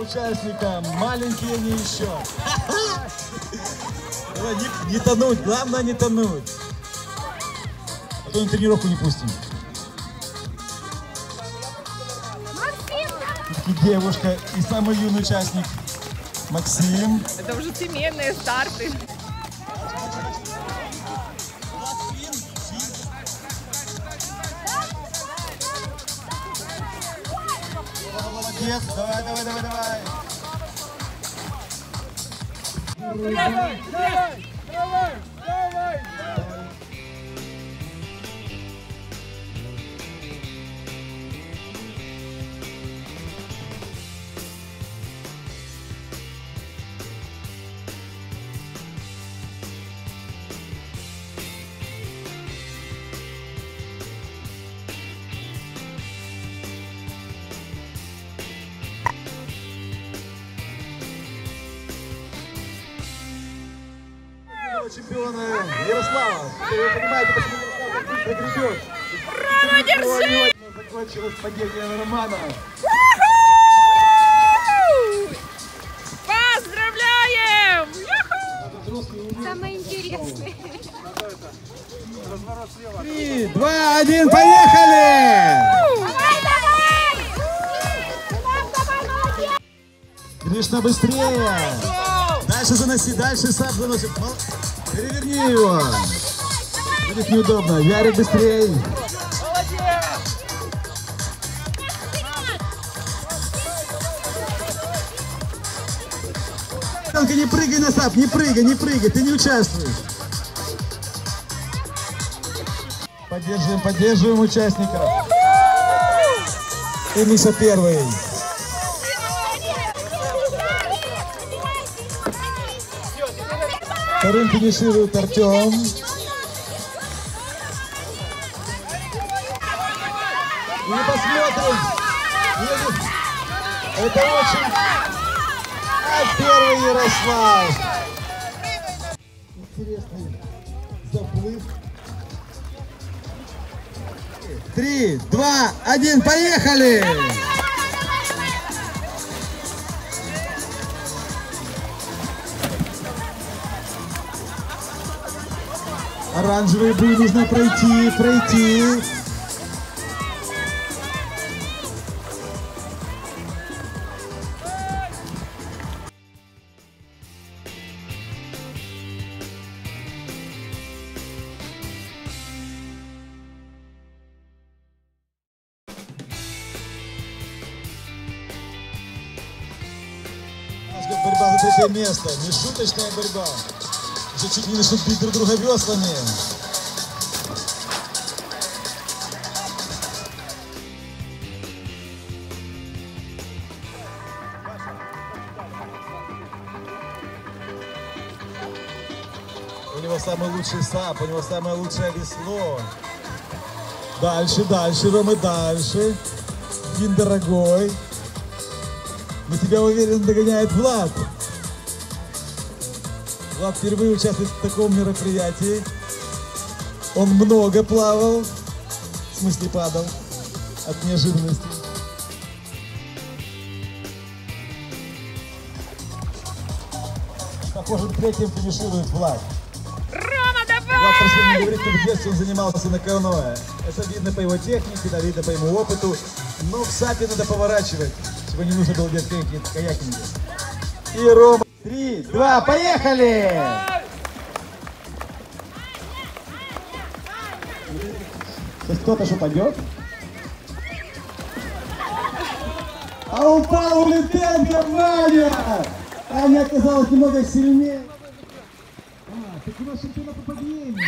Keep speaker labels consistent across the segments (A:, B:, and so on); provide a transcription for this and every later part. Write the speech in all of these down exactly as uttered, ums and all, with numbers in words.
A: участникам. Маленькие они еще. Не, не тонуть, главное не тонуть. А то на тренировку не пустим. И девушка, и самый юный участник Максим.
B: Это уже семейные старты.
A: Молодец, давай, давай, давай, давай.
C: Давай, давай, давай, давай.
A: Чемпиона Ярослава. Вы понимаете, почему Ярослав так гребет?
B: Рома, держи!
A: Закончилось падение Романа.
B: Поздравляем!
D: Самое интересное.
A: Три, два, один, поехали!
D: Давай, давай!
A: Гришна, быстрее! Дальше заноси, дальше сам заносит. Переверни его. Будет неудобно. Ярик, быстрее. Только не прыгай на сап, не прыгай, не прыгай, ты не участвуешь. Поддерживаем, поддерживаем участников. И Миша первый. Вторым финиширует Артем. И посмотрим. Это очень... А первый Ярослав. Интересный заплыв. Три, два, один, поехали! Оранжевый буй нужно пройти, пройти. У нас идет борьба за третье место, не шуточная борьба. Уже чуть не начнут бить друг друга веслами. У него самый лучший сап, у него самое лучшее весло. Дальше, дальше, Рома, дальше. Дин, дорогой. Но тебя уверенно догоняет Влад. Влад впервые участвует в таком мероприятии. Он много плавал, в смысле падал от неожиданности. Похоже, третьим финиширует Влад.
B: Рома,
A: Влад
B: давай!
A: просил не говорить, что в детстве он занимался на каноэ. Это видно по его технике, это видно по его опыту. Но в сапе надо поворачивать, чего не нужно было делать в каякинге. И Рома. Три, два, поехали! Сейчас кто-то что пойдет? А упал Улитенко, Ваня! Аня оказалась немного сильнее. А, так у нас чемпиона по падению,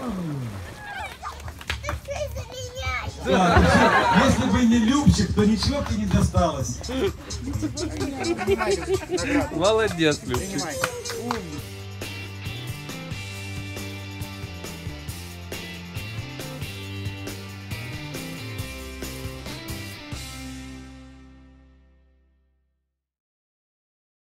A: да, если бы не Любчик, то ничего бы не досталось.
E: Молодец, Любчик.